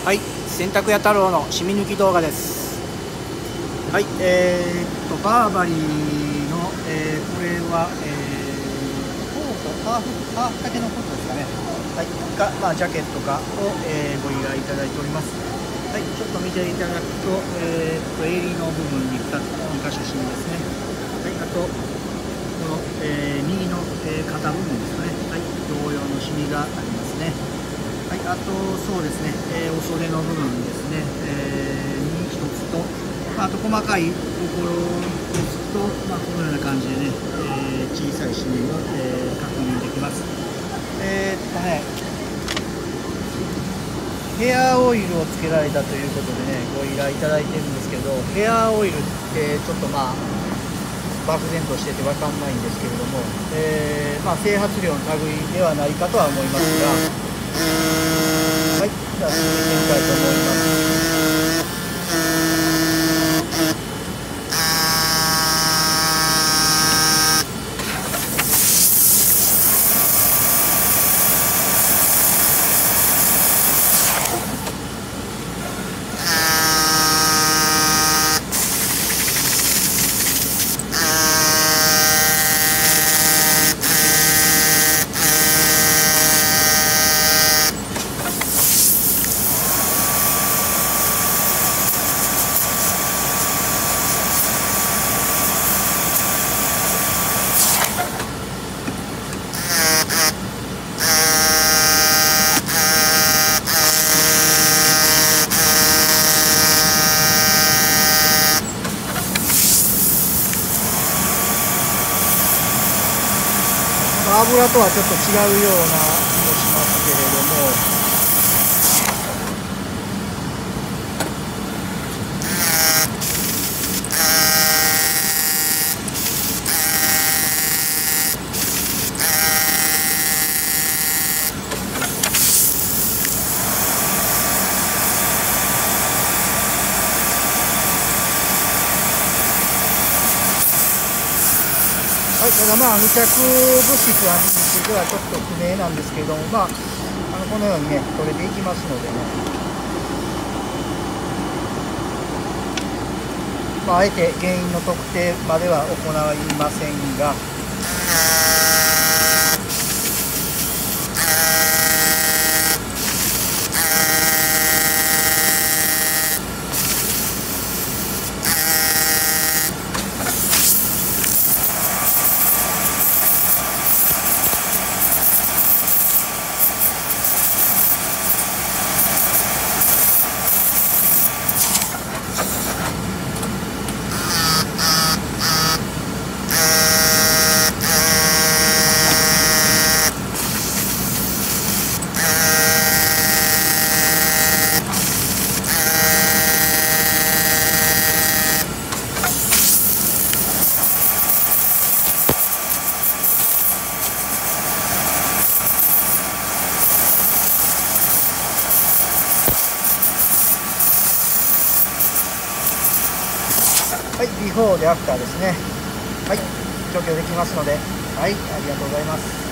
はい、洗濯屋太郎の染み抜き動画です。はい、バーバリーの、これは、コート、ハーフ丈のコートですかね。はい、ジャケットかを、ご依頼いただいております。はい、ちょっと見ていただくと、襟の部分に2箇所シミですね。はい、あと、この、右の、肩部分ですかね。はい、同様のシミがありますね。はい、あとそうですね、お袖の部分ですね、に1つと、あと細かいところですと、このような感じでね、小さいシミが、確認できます。ヘアオイルをつけられたということでね、ご依頼いただいてるんですけど、ヘアオイルってちょっと漠然としてて分かんないんですけれども、整髪料の類ではないかとは思いますが、はい、じゃあ進めてみたいと思います。油とはちょっと違うような気もしますけれども、はい、ただ付着物質についてはちょっと不明なんですけれども、このようにね、取れていきますのでね、あえて原因の特定までは行いませんが、はい、ビフォーでアフターですね。はい、除去できますので、はい、ありがとうございます。